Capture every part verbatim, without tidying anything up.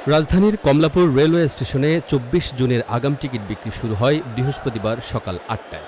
রাজধানীর কমলাপুর রেলওয়ে স্টেশনে চব্বিশ জুনের আগাম টিকিট বিক্রি শুরু হয় বৃহস্পতিবার সকাল আটটায়।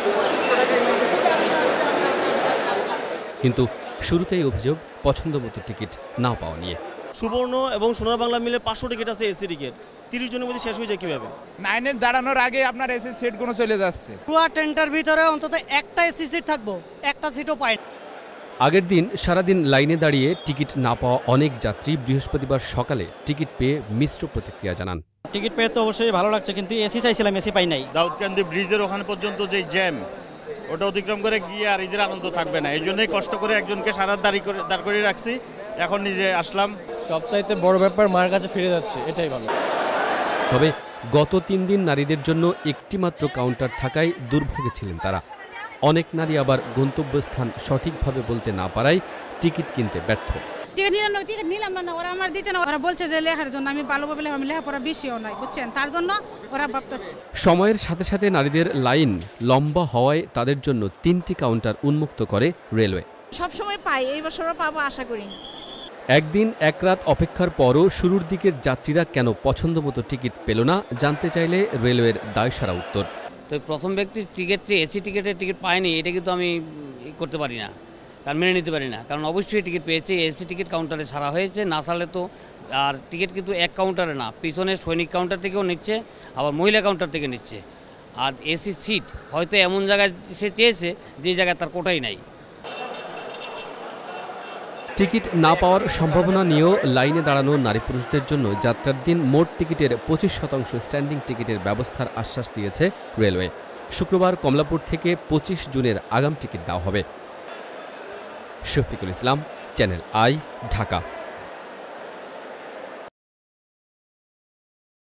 কিন্তু শুরুতেই অভিযোগ পছন্দমতো টিকিট না পাওয়া নিয়ে। সুবর্ণ এবং সোনার বাংলা মিলে পাঁচশো টিকিট আছে এসি টিকিট, তিরিশ জনের মধ্যে শেষ হয়ে যায় কিভাবে? নাইনের দাঁড়ানোর আগে আপনার এসি সিটগুলো চলে যাচ্ছে। পুরো ট্রেনটার ভিতরে অন্তত একটা এসি সিট থাকবো, একটা সিটও পায়। আগের দিন সারাদিন লাইনে দাঁড়িয়ে টিকিট না পাওয়া অনেক যাত্রী বৃহস্পতিবার সকালে টিকিট পেয়ে মিশ্র প্রতিক্রিয়া জানান। টিকিট পেয়ে তো অবশ্যই ভালো লাগছে, কিন্তু এসি চাইছিলাম, এসি পাই নাই। দাউদকান্দি ব্রিজের ওখানে পর্যন্ত যে জ্যাম, ওটা অতিক্রম করে গিয়ে আর ঈদের আনন্দ থাকবে না। এই জন্যই কষ্ট করে একজনকে সারা দাঁড়ি করে দাঁড় করিয়ে রাখছি, এখন নিজে আসলাম। সবচাইতে বড় ব্যাপার মার কাছে ফিরে যাচ্ছে, এটাই ভালো। তবে গত তিন দিন নারীদের জন্য একটিমাত্র কাউন্টার থাকায় দুর্ভোগে ছিলেন তারা। অনেক নারী আবার গন্তব্যস্থান সঠিকভাবে বলতে না পারায় টিকিট কিনতে ব্যর্থ। টিকিট নিলাম না, টিকিট নিলাম না, ওরা আমার দিচ্ছে না। ওরা বলছে যে লেখার জন্য, আমি ভালোভাবে লেখা, আমি লেখাপড়া বেশিও নয়, বুঝছেন, তার জন্য ওরা ভাবতেছে। সময়ের সাথে সাথে নারীদের লাইন লম্বা হওয়ায় তাদের জন্য তিনটি কাউন্টার উন্মুক্ত করে রেলওয়ে। সবসময় পাই, এই বছরও পাবো আশা করি। একদিন এক রাত অপেক্ষার পরও শুরুর দিকের যাত্রীরা কেন পছন্দমতো টিকিট পেল না জানতে চাইলে রেলওয়ের দায়সারা উত্তর। তো প্রথম ব্যক্তি টিকিটটি এসি টিকিটের টিকিট পায়নি, এটা কিন্তু আমি করতে পারি না, কারণ মেনে নিতে পারি না। কারণ অবশ্যই টিকিট পেয়েছে, এসি টিকিট কাউন্টারে ছাড়া হয়েছে, না ছাড়লে তো আর টিকিট কিন্তু এক কাউন্টারে না, পিছনে সৈনিক কাউন্টার থেকেও নিচ্ছে, আবার মহিলা কাউন্টার থেকে নিচ্ছে। আর এসি সিট হয়তো এমন জায়গায় সে চেয়েছে যে জায়গায় তার কোটাই নাই। টিকিট না পাওয়ার সম্ভাবনা নিয়েও লাইনে দাঁড়ানো নারী পুরুষদের জন্য যাত্রার দিন মোট টিকিটের পঁচিশ শতাংশ স্ট্যান্ডিং টিকিটের ব্যবস্থার আশ্বাস দিয়েছে রেলওয়ে। শুক্রবার কমলাপুর থেকে পঁচিশ জুনের আগাম টিকিট দেওয়া হবে। Shafiqul Islam, channel I, Dhaka.